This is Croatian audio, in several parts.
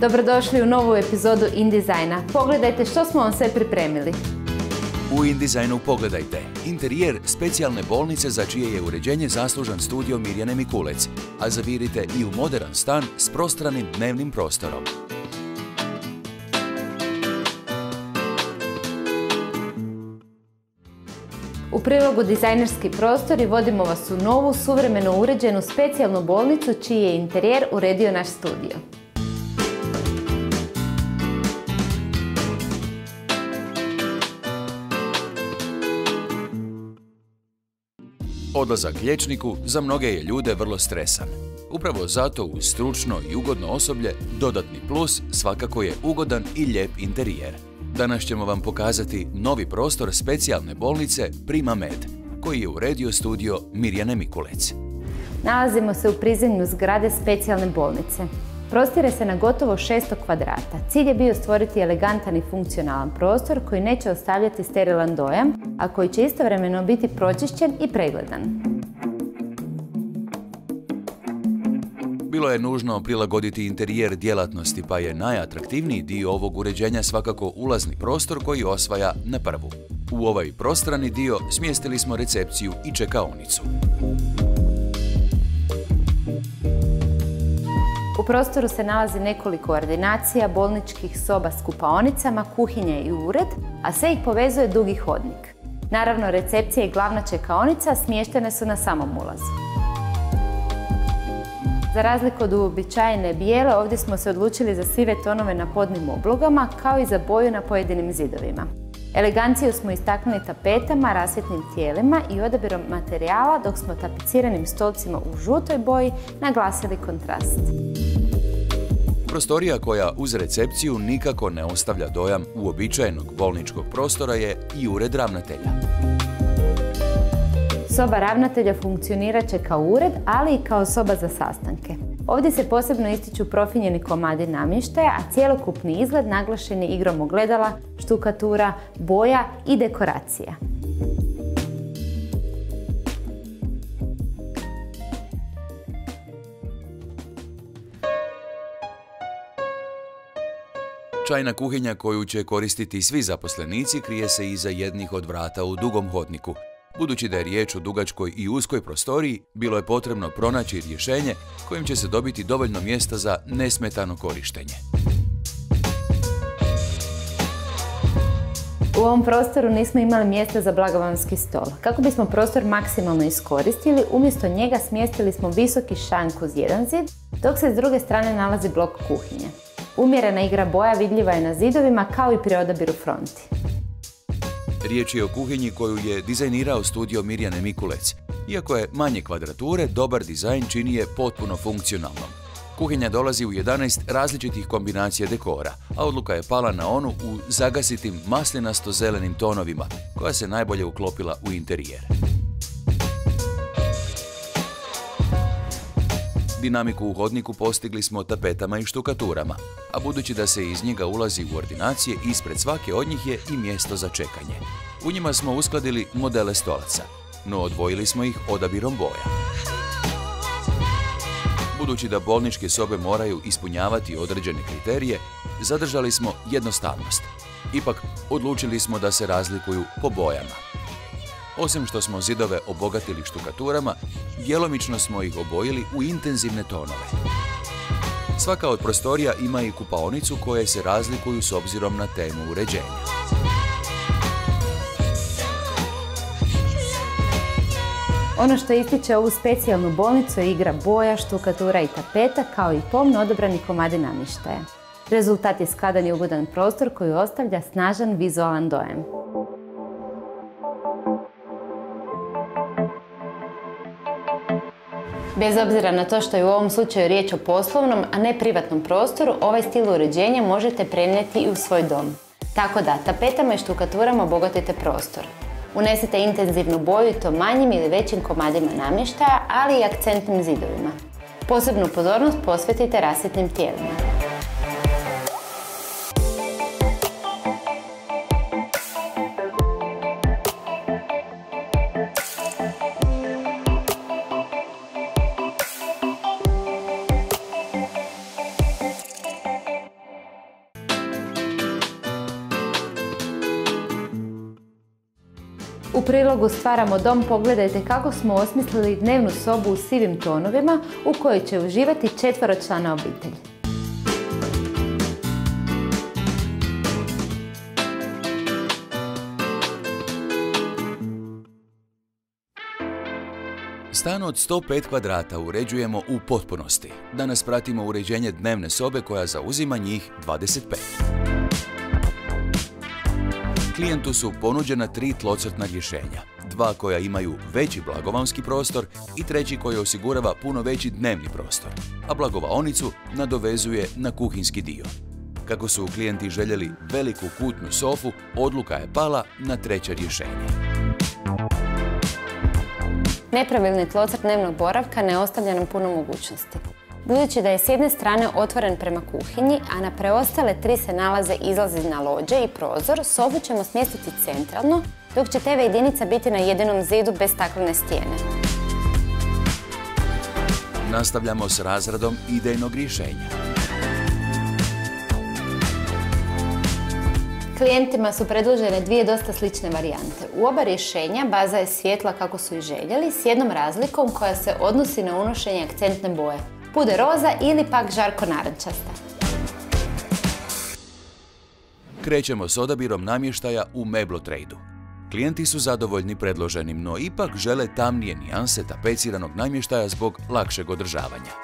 Dobrodošli u novu epizodu InDesigna. Pogledajte što smo vam sve pripremili. U InDesignu pogledajte interijer specijalne bolnice za čije je uređenje zaslužan studio Mirjane Mikulec, a zavirite i u moderan stan s prostranim dnevnim prostorom. U prilogu Dizajnerski prostori vodimo vas u novu, suvremeno uređenu specijalnu bolnicu čiji je interijer uredio naš studio. Odlazak liječniku za mnoge je ljude vrlo stresan. Upravo zato uz stručno i ugodno osoblje dodatni plus svakako je ugodan i lijep interijer. Danas ćemo vam pokazati novi prostor specijalne bolnice Prima Med, koji je uredio studio Mirjane Mikulec. Nalazimo se u prizemlju zgrade specijalne bolnice. Prostire se na gotovo 600 kvadrata. Cilj je bio stvoriti elegantan i funkcionalan prostor koji neće ostavljati sterilan dojam, a koji će istovremeno biti pročišćen i pregledan. Bilo je nužno prilagoditi interijer djelatnosti, pa je najatraktivniji dio ovog uređenja svakako ulazni prostor koji osvaja na prvu. U ovaj prostrani dio smjestili smo recepciju i čekaonicu. U prostoru se nalazi nekoliko ordinacija, bolničkih soba s kupaonicama, kuhinje i ured, a sve ih povezuje dugi hodnik. Naravno, recepcija i glavna čekaonica smještene su na samom ulazu. Za razliku od uobičajene bijele, ovdje smo se odlučili za sive tonove na podnim oblogama, kao i za boju na pojedinim zidovima. Eleganciju smo istaknuli tapetama, rasvjetnim tijelima i odabirom materijala, dok smo tapiciranim stolcima u žutoj boji naglasili kontrast. Prostorija koja uz recepciju nikako ne ostavlja dojam uobičajenog bolničkog prostora je i ured ravnatelja. Soba ravnatelja funkcionirat će kao ured, ali i kao soba za sastanke. Ovdje se posebno ističu profinjeni komadi namještaja, a cjelokupni izgled naglašen je igrom ogledala, štukatura, boja i dekoracija. Čajna kuhinja koju će koristiti svi zaposlenici krije se iza jednih od vrata u dugom hodniku. Budući da je riječ o dugačkoj i uskoj prostoriji, bilo je potrebno pronaći rješenje kojim će se dobiti dovoljno mjesta za nesmetano korištenje. U ovom prostoru nismo imali mjesta za blagoslovski stol. Kako bismo prostor maksimalno iskoristili, umjesto njega smjestili smo visoki šank uz jedan zid, dok se s druge strane nalazi blok kuhinje. Umjerena igra boja vidljiva je na zidovima kao i pri odabiru fronti. Riječ je o kuhinji koju je dizajnirao studio Mirjane Mikulec. Iako je manje kvadrature, dobar dizajn čini je potpuno funkcionalnom. Kuhinja dolazi u 11 različitih kombinacija dekora, a odluka je pala na onu u zagasitim maslinasto-zelenim tonovima, koja se najbolje uklopila u interijer. Dinamiku u hodniku postigli smo tapetama i štukaturama, a budući da se iz njega ulazi u ordinacije, ispred svake od njih je i mjesto za čekanje. U njima smo uskladili modele stolaca, no odvojili smo ih odabirom boja. Budući da bolničke sobe moraju ispunjavati određene kriterije, zadržali smo jednostavnost. Ipak, odlučili smo da se razlikuju po bojama. Osim što smo zidove obogatili štukaturama, djelomično smo ih obojili u intenzivne tonove. Svaka od prostorija ima i kupaonicu koje se razlikuju s obzirom na temu uređenja. Ono što ističe ovu specijalnu bolnicu je igra boja, štukatura i tapeta, kao i pomno odabrani komadi namještaja. Rezultat je skladan i ugodan prostor koji ostavlja snažan vizualan dojam. Bez obzira na to što je u ovom slučaju riječ o poslovnom, a ne privatnom prostoru, ovaj stil uređenja možete prenijeti i u svoj dom. Tako da, tapetama i štukaturama obogatite prostor. Unesite intenzivnu boju i to manjim ili većim komadima namještaja, ali i akcentnim zidovima. Posebnu pozornost posvetite rasvjetnim tijelima. U prilogu Stvaramo dom pogledajte kako smo osmislili dnevnu sobu u sivim tonovima u kojoj će uživati 4-člana obitelj. Stan od 105 kvadrata uređujemo u potpunosti. Danas pratimo uređenje dnevne sobe koja zauzima njih 25. Klijentu su ponuđena 3 tlocrtna rješenja. 2 koja imaju veći blagovaonski prostor i 3 koji osigurava puno veći dnevni prostor, a blagovaonicu nadovezuje na kuhinjski dio. Kako su klijenti željeli veliku kutnu sofu, odluka je pala na 3. rješenje. Nepravilni tlocrt dnevnog boravka ne ostavlja nam puno mogućnosti. Budući da je s jedne strane otvoren prema kuhinji, a na preostale 3 se nalaze izlazi na lođe i prozor, sobu ćemo smjestiti centralno, dok će TV jedinica biti na jedinom zidu bez staklene stijene. Nastavljamo s razradom idejnog rješenja. Klijentima su predložene 2 dosta slične varijante. U oba rješenja baza je svjetla kako su i željeli, s jednom razlikom koja se odnosi na unošenje akcentne boje. Puder roza ili pak žarko narančasta. Krećemo s odabirom namještaja u Meblotrade-u. Klijenti su zadovoljni predloženim, no ipak žele tamnije nijanse tapeciranog namještaja zbog lakšeg održavanja.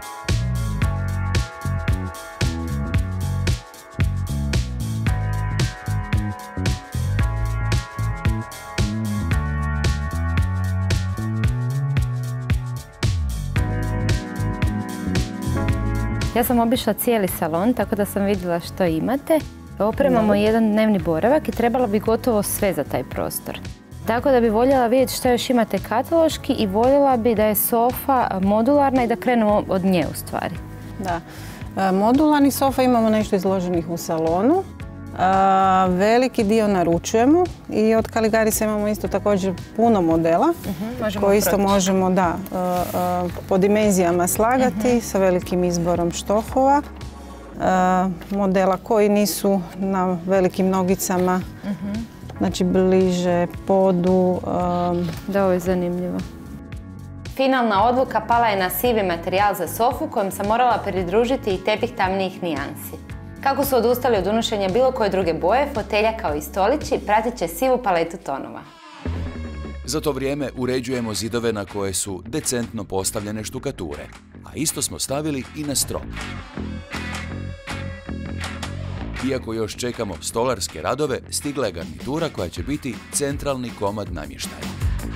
Ja sam obišla cijeli salon, tako da sam vidjela što imate. Opremamo jedan dnevni boravak i trebalo bi gotovo sve za taj prostor. Tako da bi voljela vidjeti što još imate kataloški i voljela bi da je sofa modularna i da krenemo od nje u stvari. Da. Modularni sofa imamo nešto izloženih u salonu. Veliki dio naručujemo i od Caligarisa imamo isto također puno modela koji isto možemo po dimenzijama slagati sa velikim izborom štofova. Modela koji nisu na velikim nogicama, znači bliže podu. Da, ovo je zanimljivo. Finalna odluka pala je na sivi materijal za sofu kojem sam morala pridružiti i tepih tamnijih nijansi. Kako su odustali od unošenja bilo koje druge boje, fotelja kao i stolići pratit će sivu paletu tonova. Za to vrijeme uređujemo zidove na koje su decentno postavljene štukature, a isto smo stavili i na strop. Iako još čekamo stolarske radove, stigla je garnitura koja će biti centralni komad namještaja.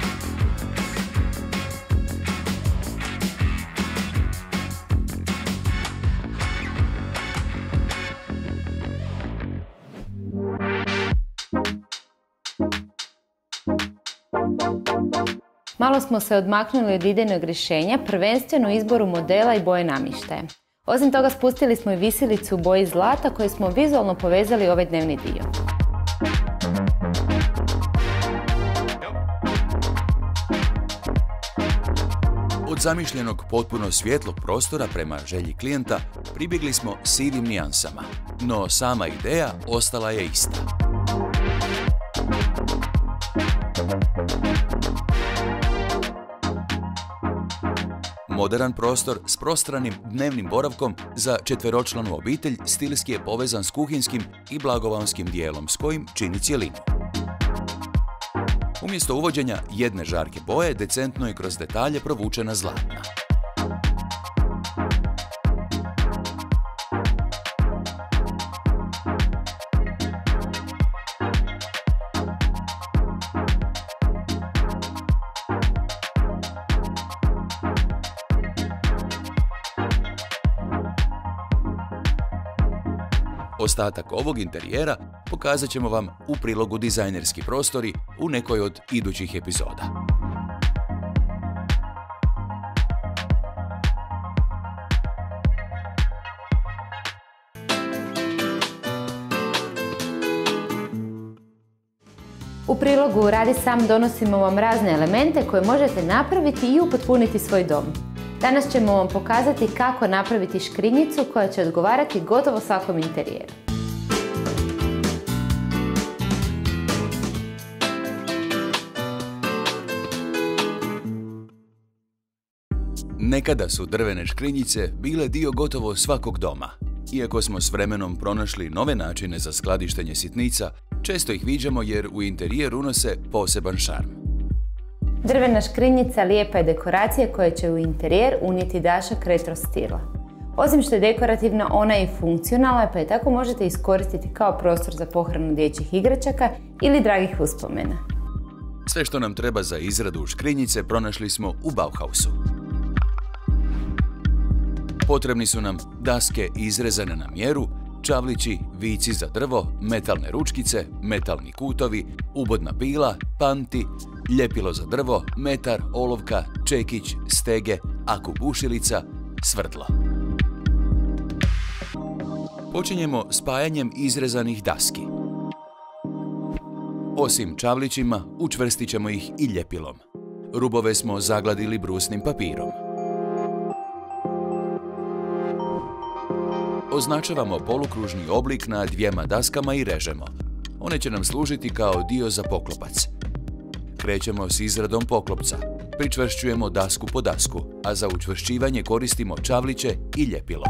Malo smo se odmaknuli od idejnog rješenja, prvenstveno u izboru modela i boje namještaja. Osim toga spustili smo i visilicu u boji zlata koju smo vizualno povezali ovaj dnevni dio. Od zamišljenog potpuno svjetlog prostora prema želji klijenta pribjegli smo sivim nijansama, no sama ideja ostala je ista. Moderan prostor s prostranim dnevnim boravkom za 4-članu obitelj stilski je povezan s kuhinskim i blagovaonskim dijelom s kojim čini cjelinu. Umjesto uvođenja jedne žarke boje, decentno je kroz detalje provučena zlatna. Ostatak ovog interijera pokazat ćemo vam u prilogu Dizajnerski prostori u nekoj od idućih epizoda. U prilogu Radi sam donosimo vam razne elemente koje možete napraviti i upotpuniti svoj dom. Danas ćemo vam pokazati kako napraviti škrinjicu koja će odgovarati gotovo svakom interijeru. Nekada su drvene škrinjice bile dio gotovo svakog doma. Iako smo s vremenom pronašli nove načine za skladištenje sitnica, često ih viđamo jer u interijer unose poseban šarm. Drvena škrinjica lijepa je dekoracija koja će u interijer unijeti dašak retro stila. Osim što je dekorativna, ona je i funkcionalna, pa je tako možete iskoristiti kao prostor za pohranu dječjih igračaka ili dragih uspomena. Sve što nam treba za izradu škrinjice pronašli smo u Bauhausu. Potrebni su nam daske izrezane na mjeru, čavlići, vici za drvo, metalne ručkice, metalni kutovi, ubodna pila, panti, ljepilo za drvo, metar, olovka, čekić, stege, akubušilica, svrdlo. Počinjemo spajanjem izrezanih daski. Osim čavlićima, učvrstit ćemo ih i ljepilom. Rubove smo zagladili brusnim papirom. Označavamo polukružni oblik na dvijema daskama i režemo. One će nam služiti kao dio za poklopac. Krećemo s izradom poklopca. Pričvršćujemo dasku po dasku, a za učvršćivanje koristimo čavliće i ljepilo.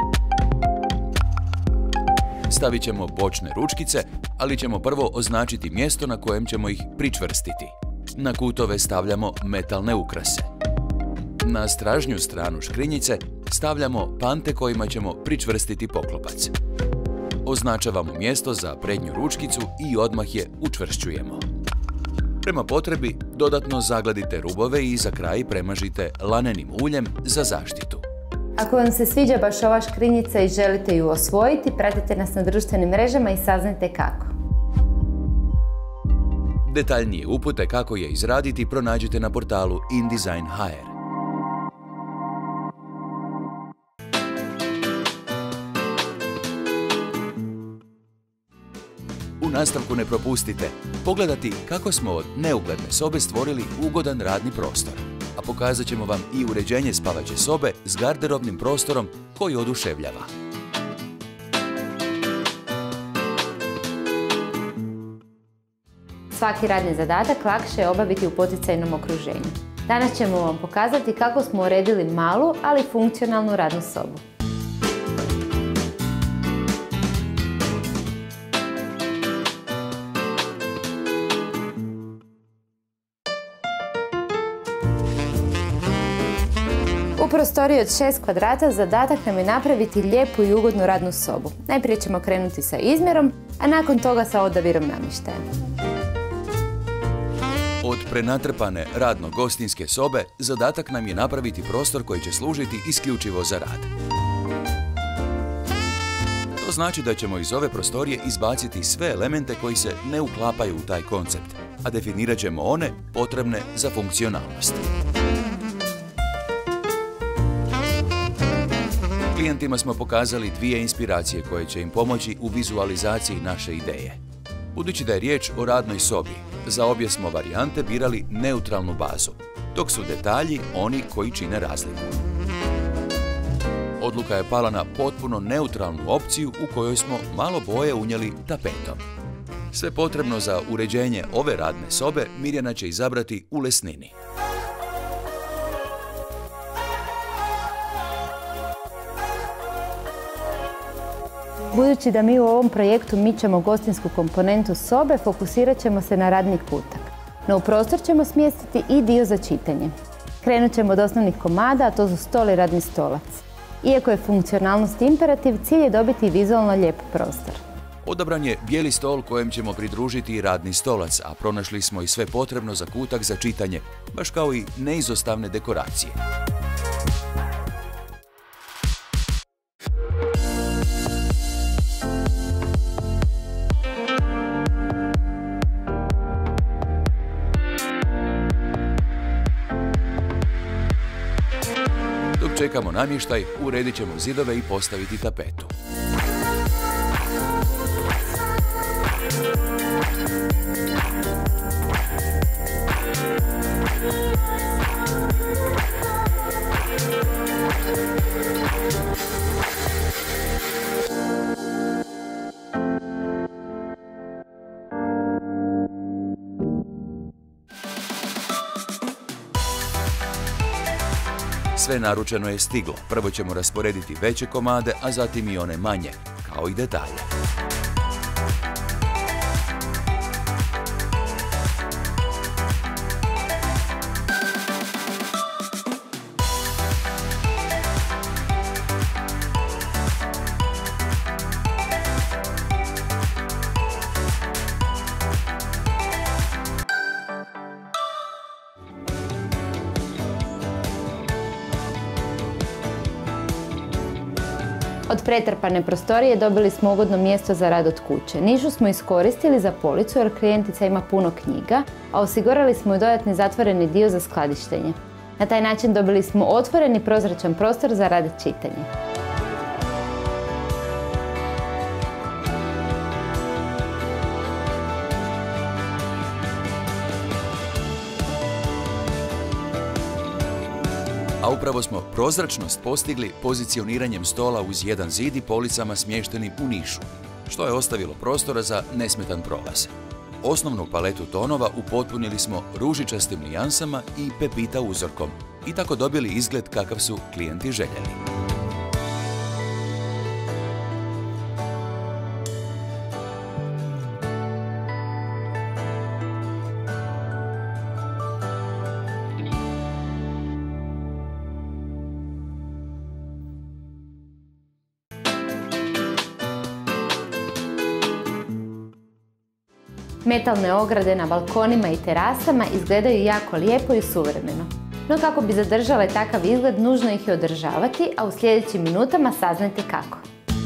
Stavit ćemo bočne ručkice, ali ćemo prvo označiti mjesto na kojem ćemo ih pričvrstiti. Na kutove stavljamo metalne ukrase. Na stražnju stranu škrinjice stavljamo pante kojima ćemo pričvrstiti poklopac. Označavamo mjesto za prednju ručkicu i odmah je učvršćujemo. Prema potrebi dodatno zagladite rubove i za kraj premažite lanenim uljem za zaštitu. Ako vam se sviđa baš ova škrinjica i želite ju osvojiti, pratite nas na društvenim mrežama i saznajte kako. Detaljnije upute kako je izraditi pronađite na portalu InDesign.hr. U nastavku ne propustite pogledati kako smo od neugledne sobe stvorili ugodan radni prostor, a pokazat ćemo vam i uređenje spavaće sobe s garderobnim prostorom koji oduševljava. Svaki radni zadatak lakše je obaviti u poticajnom okruženju. Danas ćemo vam pokazati kako smo uredili malu, ali funkcionalnu radnu sobu. U prostoriji od 6 kvadrata zadatak nam je napraviti lijepu i ugodnu radnu sobu. Najprije ćemo krenuti sa izmjerom, a nakon toga sa odabirom namještaja. Od prenatrpane radno-gostinske sobe zadatak nam je napraviti prostor koji će služiti isključivo za rad. To znači da ćemo iz ove prostorije izbaciti sve elemente koji se ne uklapaju u taj koncept, a definirat ćemo one potrebne za funkcionalnost. Klijentima smo pokazali dvije inspiracije koje će im pomoći u vizualizaciji naše ideje. Budući da je riječ o radnoj sobi, za obje smo varijante birali neutralnu bazu, dok su detalji oni koji čine razliku. Odluka je pala na potpuno neutralnu opciju u kojoj smo malo boje unijeli tapetom. Sve potrebno za uređenje ove radne sobe Mirjana će izabrati u lesnini. Budući da mi u ovom projektu mičemo gostinsku komponentu sobe, fokusirat ćemo se na radni kutak. No u prostor ćemo smjestiti i dio za čitanje. Krenut ćemo od osnovnih komada, a to su stol i radni stolac. Iako je funkcionalnost imperativ, cilj je dobiti vizualno lijep prostor. Odabran je bijeli stol kojem ćemo pridružiti i radni stolac, a pronašli smo i sve potrebno za kutak za čitanje, baš kao i neizostavne dekoracije. Čekamo namještaj, uredit ćemo zidove i postaviti tapetu. Sve naručeno je stiglo. Prvo ćemo rasporediti veće komade, a zatim i one manje, kao i detalje. Od pretrpane prostorije dobili smo ugodno mjesto za rad od kuće. Nišu smo iskoristili za policu jer klijentica ima puno knjiga, a osigurali smo i dodatni zatvoreni dio za skladištenje. Na taj način dobili smo otvoreni prozračan prostor za rad i čitanje. A upravo smo prozračnost postigli pozicioniranjem stola uz jedan zid i policama smještenim u nišu, što je ostavilo prostora za nesmetan prolaz. Osnovnu paletu tonova upotpunili smo ružičastim nijansama i pepita uzorkom i tako dobili izgled kakav su klijenti željeli. Metalne ograde na balkonima i terasama izgledaju jako lijepo i suvremeno. No kako bi zadržale takav izgled, nužno ih je održavati, a u sljedećim minutama saznajte kako.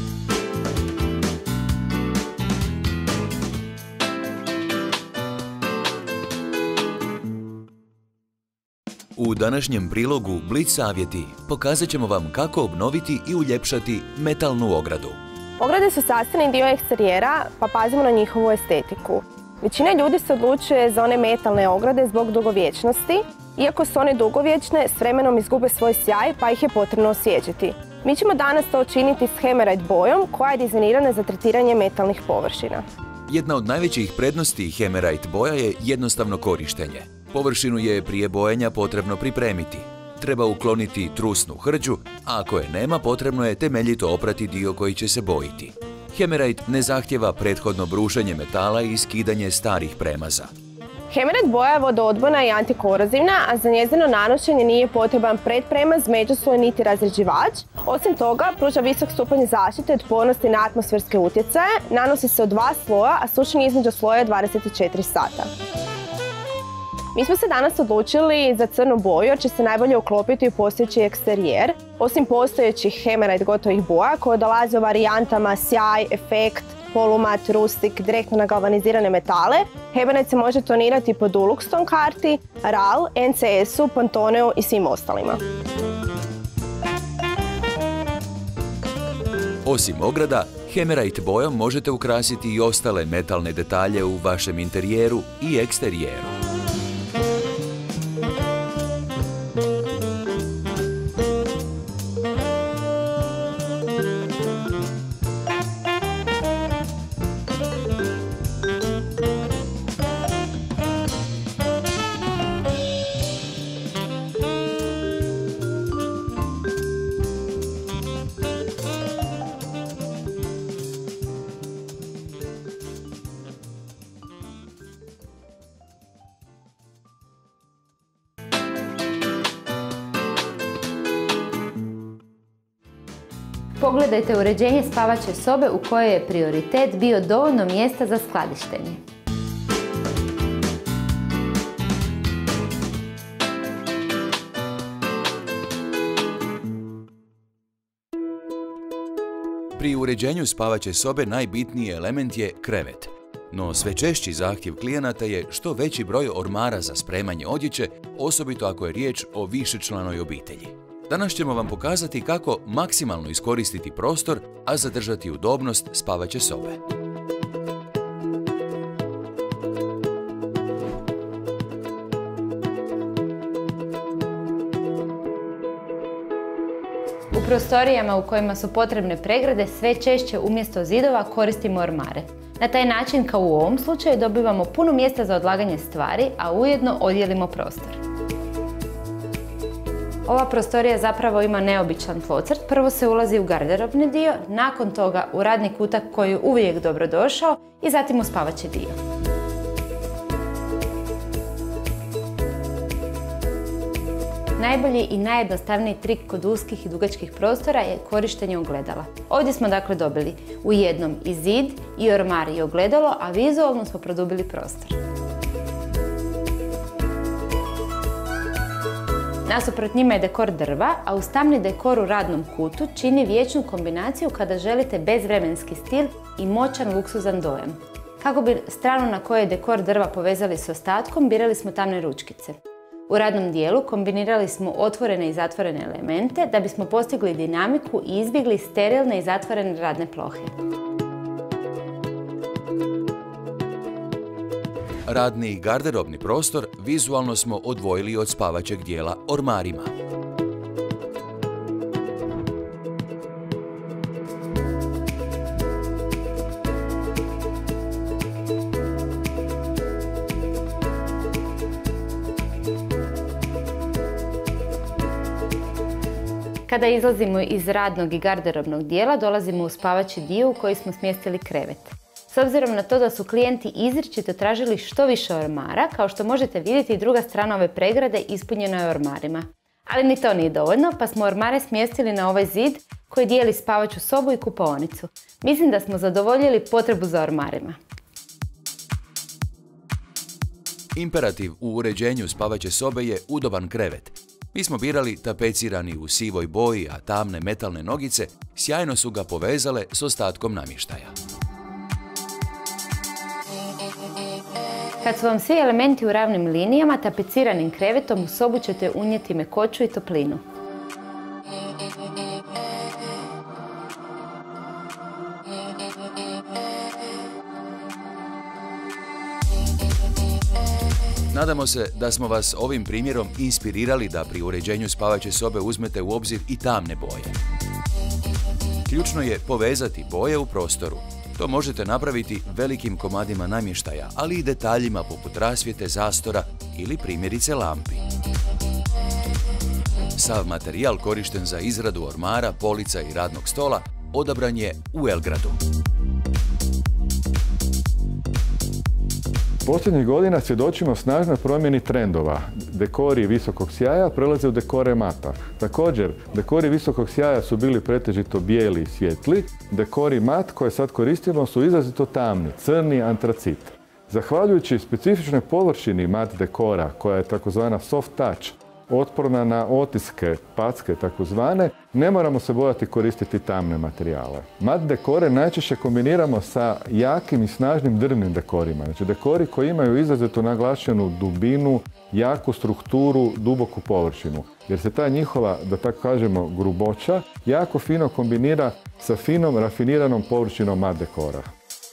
U današnjem prilogu Blic savjeti pokazat ćemo vam kako obnoviti i uljepšati metalnu ogradu. Ograde su sastavni dio eksterijera, pa pazimo na njihovu estetiku. Većina ljudi se odlučuje za one metalne ograde zbog dugovječnosti. Iako su one dugovječne, s vremenom izgube svoj sjaj, pa ih je potrebno osvježiti. Mi ćemo danas to učiniti s Hammerite bojom, koja je dizajnirana za tretiranje metalnih površina. Jedna od najvećih prednosti Hammerite boja je jednostavno korištenje. Površinu je prije bojanja potrebno pripremiti. Treba ukloniti trusnu hrđu, a ako je nema, potrebno je temeljito oprati dio koji će se bojiti. Hammerite ne zahtjeva prethodno brušenje metala i skidanje starih premaza. Hammerite boja je vodoodporna i antikorozivna, a za njezino nanošenje nije potreban predpremaz, međusloj niti razređivač. Osim toga, pruža visok stupanj zaštite od otpornosti na atmosferske utjecaje, nanosi se u 2 sloja, a sušenje između sloja je 24 sata. Mi smo se danas odlučili za crnu boju jer će se najbolje uklopiti u postojeći eksterijer. Osim postojećih Hammerite gotovih boja koje dolaze u varijantama sjaj, efekt, polumat, rustik, direktno na galvanizirane metale, Hammerite se može tonirati po Duluxton karti, RAL, NCS-u, Pantoneu i svim ostalima. Osim ograda, Hammerite bojom možete ukrasiti i ostale metalne detalje u vašem interijeru i eksterijeru. Pogledajte uređenje spavaće sobe u kojoj je prioritet bio dovoljno mjesta za skladištenje. Pri uređenju spavaće sobe najbitniji element je krevet. No sve češći zahtjev klijenata je što veći broj ormara za spremanje odjeće, osobito ako je riječ o višečlanoj obitelji. Danas ćemo vam pokazati kako maksimalno iskoristiti prostor, a zadržati udobnost spavaće sobe. U prostorijama u kojima su potrebne pregrade sve češće umjesto zidova koristimo ormare. Na taj način, kao u ovom slučaju, dobivamo puno mjesta za odlaganje stvari, a ujedno odjelimo prostor. Ova prostorija zapravo ima neobičan tlocrt. Prvo se ulazi u garderobni dio, nakon toga u radni kutak koji je uvijek dobrodošao i zatim u spavaći dio. Najbolji i najjednostavniji trik kod uskih i dugačkih prostora je korištenje ogledala. Ovdje smo dakle dobili u jednom i zid, i ormar i ogledalo, a vizualno smo produbili prostor. Nasuprot njima je dekor drva, a uz tamni dekor u radnom kutu čini vječnu kombinaciju kada želite bezvremenski stil i moćan luksuzan dojam. Kako bi stranu na kojoj je dekor drva povezali s ostatkom, birali smo tamne ručkice. U radnom dijelu kombinirali smo otvorene i zatvorene elemente da bismo postigli dinamiku i izbjegli sterilne i zatvorene radne plohe. Radni i garderobni prostor vizualno smo odvojili od spavaćeg dijela ormarima. Kada izlazimo iz radnog i garderobnog dijela, dolazimo u spavaći dio u koji smo smjestili krevet. S obzirom na to da su klijenti izričito tražili što više ormara, kao što možete vidjeti, druga strana ove pregrade ispunjena je ormarima. Ali ni to nije dovoljno, pa smo ormare smjestili na ovaj zid koji dijeli spavaću sobu i kupaonicu. Mislim da smo zadovoljili potrebu za ormarima. Imperativ u uređenju spavaće sobe je udoban krevet. Mi smo birali tapecirani u sivoj boji, a tamne metalne nogice sjajno su ga povezale s ostatkom namještaja. Kad su vam svi elementi u ravnim linijama, tapeciranim krevetom u sobu ćete unijeti mekoću i toplinu. Nadamo se da smo vas ovim primjerom inspirirali da pri uređenju spavaće sobe uzmete u obzir i tamne boje. Ključno je povezati boje u prostoru. To možete napraviti velikim komadima namještaja, ali i detaljima poput rasvjete, zastora ili primjerice lampi. Sav materijal korišten za izradu ormara, polica i radnog stola odabran je u Elgradu. Posljednjih godina svjedočimo snažnoj promjeni trendova. Dekori visokog sjaja prelaze u dekore mata. Također, dekori visokog sjaja su bili pretežito bijeli i svijetli. Dekori mat koje sad koristimo su izrazito tamni, crni antracit. Zahvaljujući specifičnoj površini mat dekora, koja je takozvana soft touch, otporna na otiske, packe takozvane, ne moramo se bojati koristiti tamne materijale. Mat dekore najčešće kombiniramo sa jakim i snažnim drvnim dekorima. Znači dekori koji imaju izrazito naglašenu dubinu, jaku strukturu, duboku površinu. Jer se ta njihova, da tako kažemo, gruboća jako fino kombinira sa finom, rafiniranom površinom mat dekora.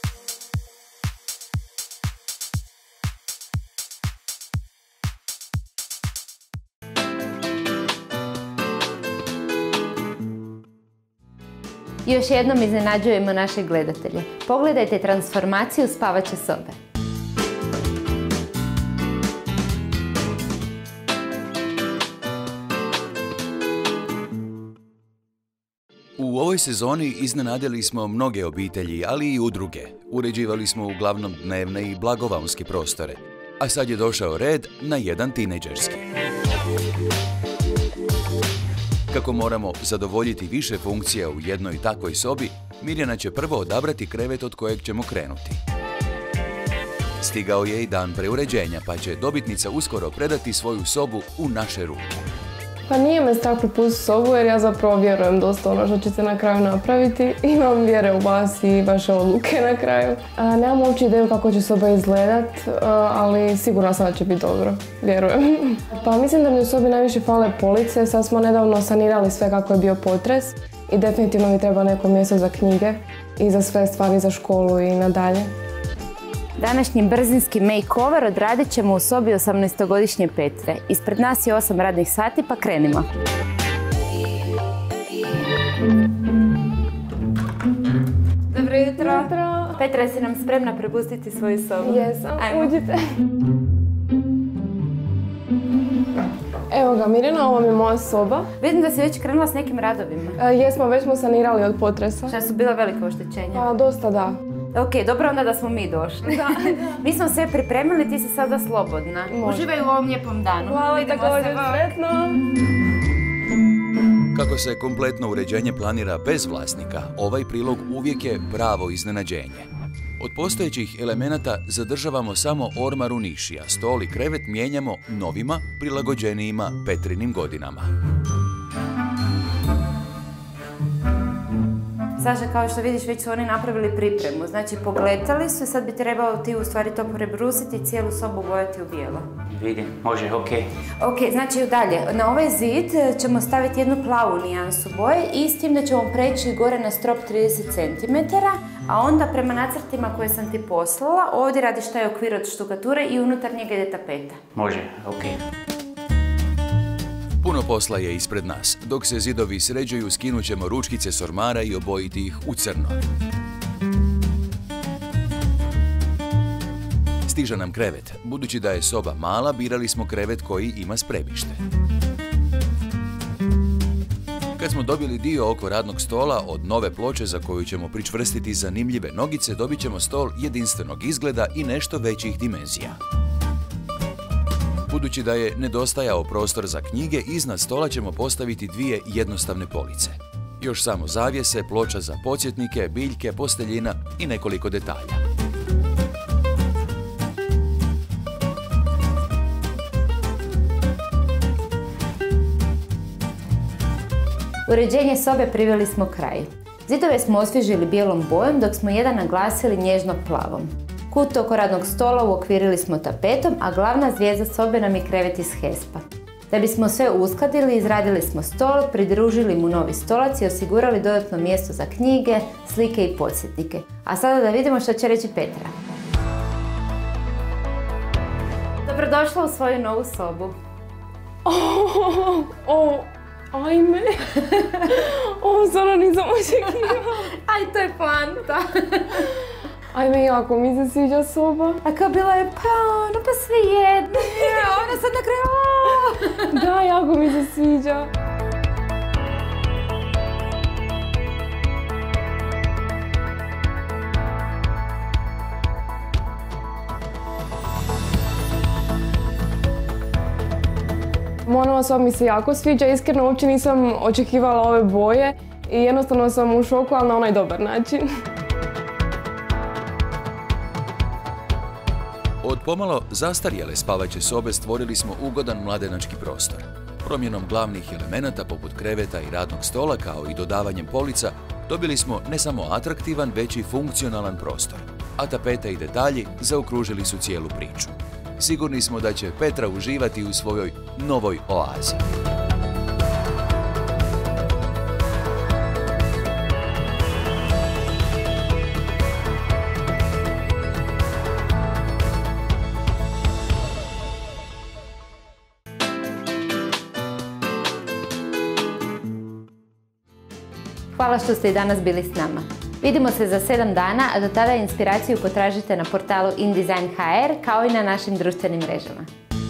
Još jednom iznenađujemo naše gledatelje. Pogledajte transformaciju spavaće sobe. U ovoj sezoni iznenadili smo mnoge obitelji, ali i udruge. Uređivali smo uglavnom dnevne i blagovaonske prostore. A sad je došao red na jedan tinejdžerski. Kako moramo zadovoljiti više funkcija u jednoj takvoj sobi, Mirjana će prvo odabrati krevet od kojeg ćemo krenuti. Stigao je i dan preuređenja, pa će dobitnica uskoro predati svoju sobu u naše ruke. Pa nije me strah prepustiti sobu jer ja zapravo vjerujem dosta ono što ćete na kraju napraviti. Imam vjere u vas i vaše odluke na kraju. Nemam uopće ideju kako će soba izgledat, ali sigurno sam da će biti dobro. Vjerujem. Pa mislim da mi u sobi najviše fale police. Sad smo nedavno sanirali sve kako je bio potres i definitivno mi treba neko mjesto za knjige i za sve stvari za školu i nadalje. Današnji brzinski makeover odradit ćemo u sobi 18-godišnje Petre. Ispred nas je 8 radnih sati, pa krenimo. Dobro jutro. Petra, jesi nam spremna prepustiti svoju sobu? Jesam, uđite. Evo Evo ga, Mirjana, ovo mi je moja soba. Vidim da si već krenula s nekim radovima. Jesmo, već smo sanirali od potresa. Šta su bila velike oštećenja? Pa, dosta da. Ok, dobro onda da smo mi došli. Mi smo sve pripremili, ti si sada slobodna. Uživaj u ovom lijepom danu. Hvala, također, sretno. Kako se kompletno uređenje planira bez vlasnika, ovaj prilog uvijek je pravo iznenađenje. Od postojećih elemenata zadržavamo samo ormar u niši, a stol i krevet mijenjamo novima, prilagođenijima Petrinim godinama. Saša, kao što vidiš, već su oni napravili pripremu. Znači, pogletali su i sad bi trebao ti u stvari to prebrusiti i cijelu sobu bojati u bijelo. Vidim, može, okej. Ok, znači dalje. Na ovaj zid ćemo staviti jednu plavu nijansu boje i s tim da ćemo preći gore na strop 30 cm, a onda prema nacrtima koje sam ti poslala, ovdje radiš taj okvir od štukature i unutar njega ide tapeta. Može, okej. Puno posla je ispred nas. Dok se zidovi sređuju, skinut ćemo ručkice s ormara i obojiti ih u crno. Stiže nam krevet. Budući da je soba mala, birali smo krevet koji ima spremište. Kad smo dobili dio oko radnog stola, od nove ploče za koju ćemo pričvrstiti zanimljive nogice, dobit ćemo stol jedinstvenog izgleda i nešto većih dimenzija. Budući da je nedostajao prostor za knjige, iznad stola ćemo postaviti dvije jednostavne police. Još samo zavjese, ploča za podsjetnike, biljke, posteljina i nekoliko detalja. Uređenje sobe priveli smo kraju. Zidove smo osvježili bijelom bojom, dok smo jedan naglasili nježno plavom. Kut oko radnog stola uokvirili smo tapetom, a glavna zvijezda sobe nam je krevet iz Hespa. Da bismo sve uskladili, izradili smo stol, pridružili mu novi stolac i osigurali dodatno mjesto za knjige, slike i podsjetnike. A sada da vidimo što će reći Petra. Dobrodošla u svoju novu sobu. Ajme. Ovo stvarno nisam očekivala. Aj, to je poanta. Ajme, jako mi se sviđa soba. A kao bila je, pa svi jedno. Ona sad na kraju. Da, jako mi se sviđa. Moja nova soba mi se jako sviđa, iskreno uopće nisam očekivala ove boje i jednostavno sam u šoku, ali na onaj dobar način. Od pomalo zastarjele spavaće sobe stvorili smo ugodan mladenački prostor. Promjenom glavnih elemenata poput kreveta i radnog stola kao i dodavanjem polica dobili smo ne samo atraktivan, već i funkcionalan prostor. A tapeta i detalji zaokružili su cijelu priču. Sigurni smo da će Petra uživati u svojoj novoj oazi. Hvala što ste i danas bili s nama. Vidimo se za 7 dana, a do tada inspiraciju potražite na portalu InDesign.hr kao i na našim društvenim mrežama.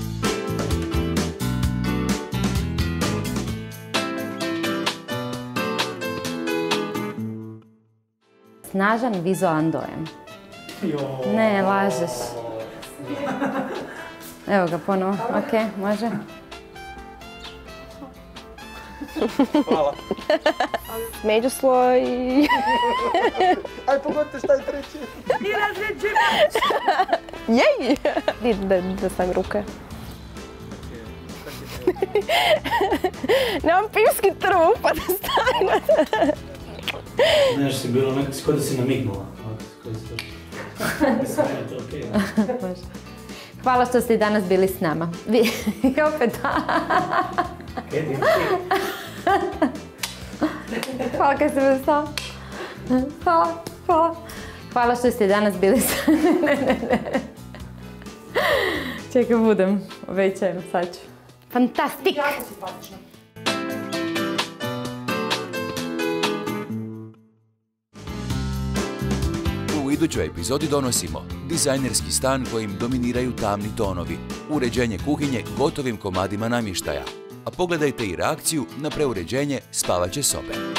Snažan vizualan dojam. Ne, lažeš. Evo ga ponovo, ok, može. Hvala. Međusloj. Aj, pogodite šta je treći. I različivač. Jej! Da stavim ruke. Nemam pivski trbuh pa da stavim. Znaš, si bilo nekako kod da si namignula. Mislim da je to okej. Hvala što ste i danas bili s nama. I opet. Hvala kad ste me stao. Hvala. Hvala što ste danas bili s nama. Čekaj, budem. Obećajem, sad ću. Fantastik! Jako simpatično. U idućoj epizodi donosimo dizajnerski stan kojim dominiraju tamni tonovi, uređenje kuhinje gotovim komadima namještaja, a pogledajte i reakciju na preuređenje spavaće sobe.